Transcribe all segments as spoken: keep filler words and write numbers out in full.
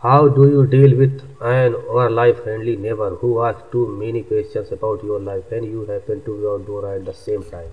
How do you deal with an or life-friendly neighbor who asks too many questions about your life when you happen to be outdoor at the same time?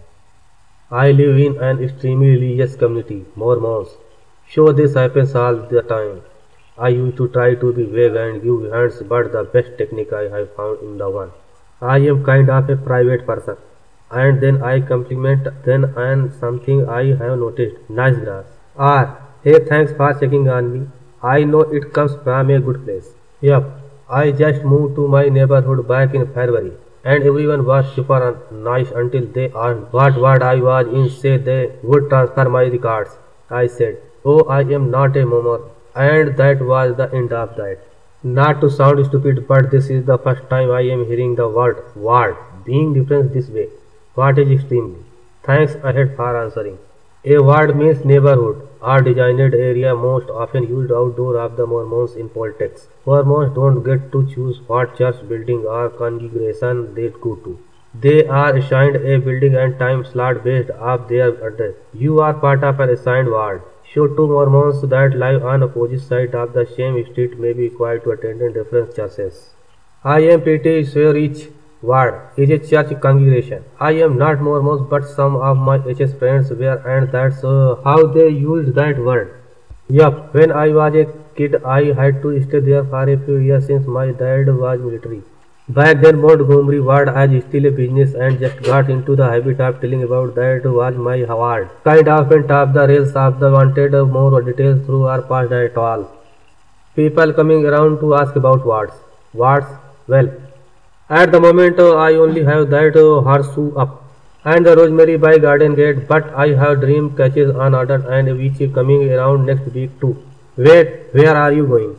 I live in an extremely religious community, Mormons. So this happens all the time. I used to try to be vague and give hints, but the best technique I have found in the one. I am kind of a private person, and then I compliment them on something I have noticed. Nice grass. Or, hey, thanks for checking on me. I know it comes from a good place. Yup, I just moved to my neighborhood back in February, and everyone was super nice until they asked what ward I was in, say they would transfer my records. I said, oh, I am not a Mormon, and that was the end of that. Not to sound stupid, but this is the first time I am hearing the word ward being referenced this way. What is extremely? Thanks ahead for answering. A ward means neighborhood or designated area, most often used outdoor of the Mormons in politics. Mormons don't get to choose what church building or congregation they go to. They are assigned a building and time slot based off their address. You are part of an assigned ward. So two Mormons that live on opposite sides of the same street may be required to attend different churches. I am pretty sure each ward is a church congregation. I am not Mormon, but some of my H S friends were, and that's uh, how they used that word. Yup, when I was a kid, I had to stay there for a few years since my dad was military. Back then, Montgomery ward was still a business and just got into the habit of telling about that was my ward. Kind of went off the rails of the wanted more details through our past at all. People coming around to ask about wards. Wards? Well, at the moment, uh, I only have that uh, horseshoe up and the rosemary by garden gate, but I have dream catches on order and which is coming around next week too. Wait, where are you going?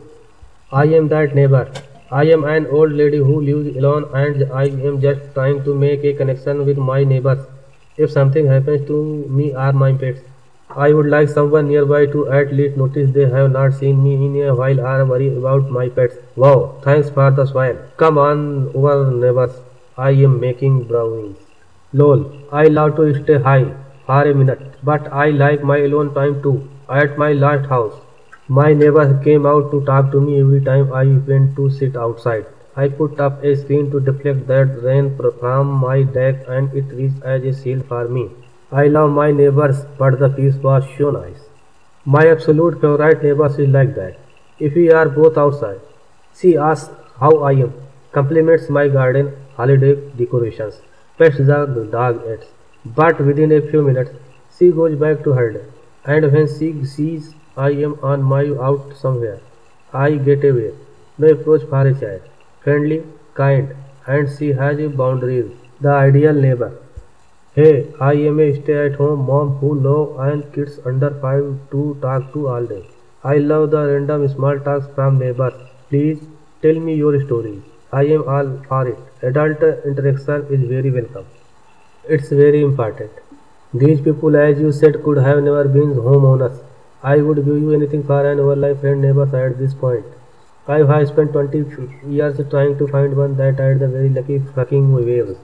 I am that neighbor. I am an old lady who lives alone and I am just trying to make a connection with my neighbors. If something happens to me or my pets, I would like someone nearby to at least notice they have not seen me in a while or worry about my pets. Wow, thanks for the swine. Come on over neighbors. I am making brownies. Lol, I love to stay high for a minute, but I like my alone time too. At my last house, my neighbors came out to talk to me every time I went to sit outside. I put up a screen to deflect that rain from my deck and it reached as a shield for me. I love my neighbors, but the piece was so nice. My absolute favorite neighbors is like that. If we are both outside, she asks how I am, compliments my garden, holiday decorations, pets the dog eats. But within a few minutes, she goes back to her day. And when she sees I am on my out somewhere, I get away. No approach for a child. Friendly, kind, and she has boundaries. The ideal neighbor. Hey, I am a stay-at-home mom who loves and kids under five to talk to all day. I love the random small talks from neighbors. Please tell me your story. I am all for it. Adult interaction is very welcome. It's very important. These people, as you said, could have never been homeowners. I would give you anything for an overlife friend neighbor at this point. I have spent twenty years trying to find one that had the very lucky fucking waves.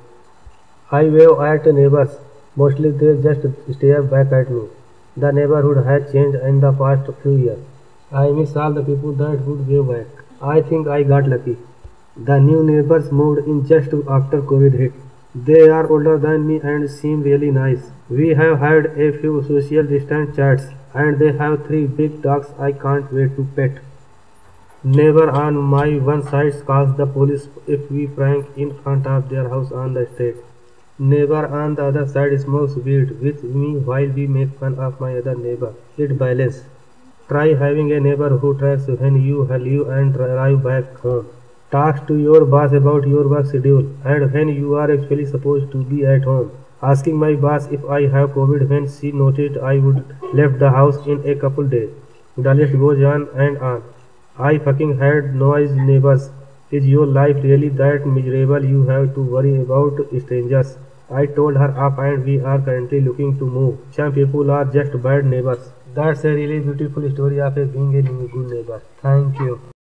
I wave at neighbors. Mostly they just stare back at me. The neighborhood has changed in the past few years. I miss all the people that would wave back. I think I got lucky. The new neighbors moved in just after COVID hit. They are older than me and seem really nice. We have had a few social distance chats and they have three big dogs I can't wait to pet. Neighbor on my one side calls the police if we prank in front of their house on the street. Neighbor on the other side smokes weed with me while we make fun of my other neighbor. It balance. Try having a neighbor who tracks when you leave and drive back home. Talks to your boss about your work schedule and when you are actually supposed to be at home. Asking my boss if I have COVID when she noticed I would left the house in a couple days. The list goes on and on. I fucking had noise neighbors. Is your life really that miserable you have to worry about strangers? I told her up and we are currently looking to move. Some people are just bad neighbors. That's a really beautiful story of a being a good neighbor. Thank you.